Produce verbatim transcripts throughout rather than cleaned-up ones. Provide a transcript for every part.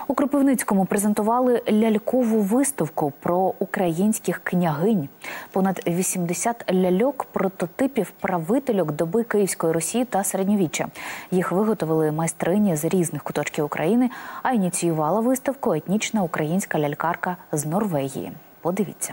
У Кропивницькому презентували лялькову виставку про українських княгинь. Понад вісімдесят ляльок-прототипів правительок доби Київської Русі та Середньовіччя. Їх виготовили майстрині з різних куточків України, а ініціювала виставку етнічна українська лялькарка з Норвегії. Подивіться.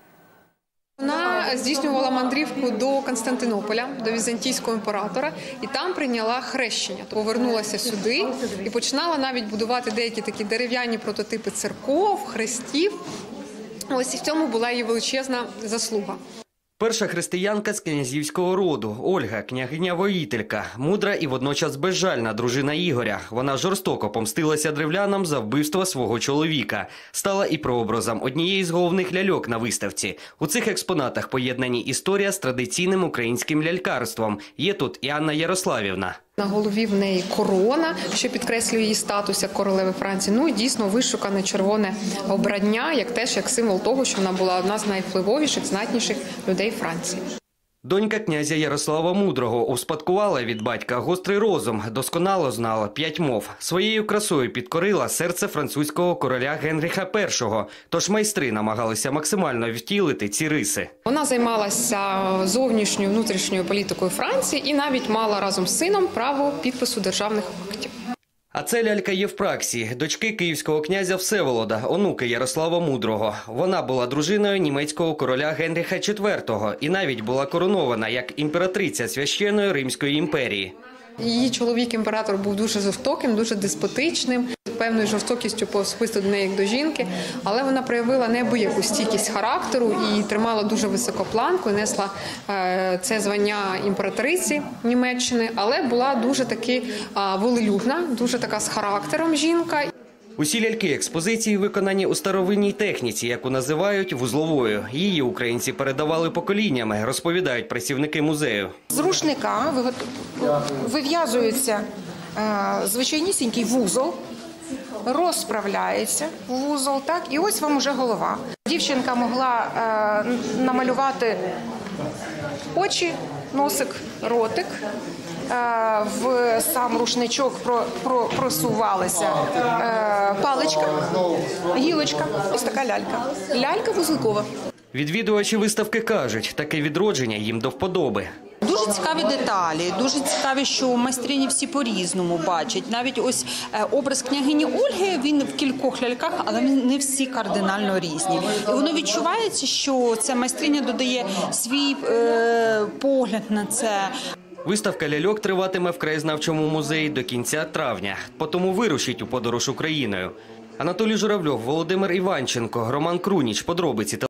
Вона здійснювала мандрівку до Константинополя, до візантійського імператора, і там прийняла хрещення. Повернулася сюди і починала навіть будувати деякі такі дерев'яні прототипи церков, хрестів. Ось і в цьому була її величезна заслуга. Перша християнка з князівського роду – Ольга, княгиня-воїтелька, мудра і водночас безжальна дружина Ігоря. Вона жорстоко помстилася древлянам за вбивство свого чоловіка. Стала і прообразом однієї з головних ляльок на виставці. У цих експонатах поєднані історія з традиційним українським лялькарством. Є тут і Анна Ярославівна. На голові в неї корона, що підкреслює її статус як королеви Франції. Ну і дійсно вишукане червоне обрання, як теж як символ того, що вона була одна з найвпливовіших, знатніших людей Франції. Донька князя Ярослава Мудрого успадкувала від батька гострий розум, досконало знала п'ять мов. Своєю красою підкорила серце французького короля Генріха Першого, тож майстри намагалися максимально втілити ці риси. Вона займалася зовнішньою, внутрішньою політикою Франції і навіть мала разом з сином право підпису державних актів. А це лялька Євпраксії, дочки київського князя Всеволода, онуки Ярослава Мудрого. Вона була дружиною німецького короля Генріха Четвертого і навіть була коронована як імператриця Священної Римської імперії. Її чоловік-імператор був дуже жорстоким, дуже деспотичним, певною жорстокістю по особисто до неї як до жінки, але вона проявила неабияку стійкість характеру і тримала дуже високу планку, і несла е, це звання імператриці Німеччини, але була дуже таки е, волелюбна, дуже така з характером жінка. Усі ляльки експозиції виконані у старовинній техніці, яку називають вузловою. Її українці передавали поколіннями, розповідають працівники музею. З рушника вив'язується звичайнісінький вузол, розправляється вузол, так, і ось вам уже голова. Дівчинка могла е, намалювати очі, носик, ротик. В сам рушничок про, про, просувалася е, паличка, гілочка, ось така лялька. Лялька вузликова. Відвідувачі виставки кажуть, таке відродження їм до вподоби. Дуже цікаві деталі, дуже цікаві, що майстрині всі по-різному бачать. Навіть ось образ княгині Ольги, він в кількох ляльках, але не всі кардинально різні. І воно відчувається, що ця майстриня додає свій е, погляд на це. Виставка ляльок триватиме в краєзнавчому музеї до кінця травня. Потому вирушить у подорож Україною. Анатолій Журавльов, Володимир Іванченко, Роман Круніч. Подробиці.